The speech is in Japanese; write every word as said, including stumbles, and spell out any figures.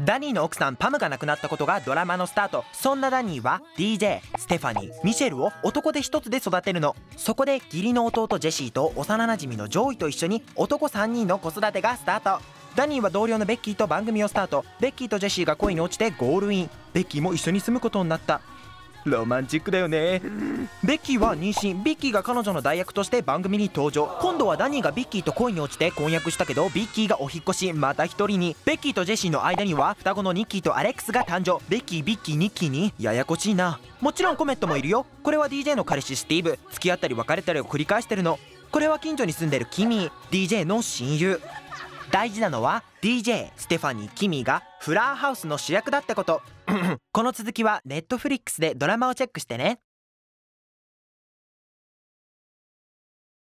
ダニーの奥さんパムが亡くなったことがドラマのスタート。そんなダニーは ディージェー、ステファニー、ミシェルを男手一つで育てるの。そこで義理の弟ジェシーと幼なじみのジョイと一緒に男さんにんの子育てがスタート。ダニーは同僚のベッキーと番組をスタート。ベッキーとジェシーが恋に落ちてゴールイン。ベッキーも一緒に住むことになった。ロマンチックだよね。ベッキーは妊娠。ビッキーが彼女の代役として番組に登場。今度はダニーがビッキーと恋に落ちて婚約したけど、ビッキーがお引っ越し、また一人に。ベッキーとジェシーの間には双子のニッキーとアレックスが誕生。ベッキービッキーニッキーにややこしいな。もちろんコメットもいるよ。これは ディージェー の彼氏スティーブ。付き合ったり別れたりを繰り返してるの。これは近所に住んでるキミー。 ディージェー の親友。大事なのは ディージェー、ステファニー、キミーがフラーハウスの主役だってこと。この続きはネットフリックスでドラマをチェックしてね。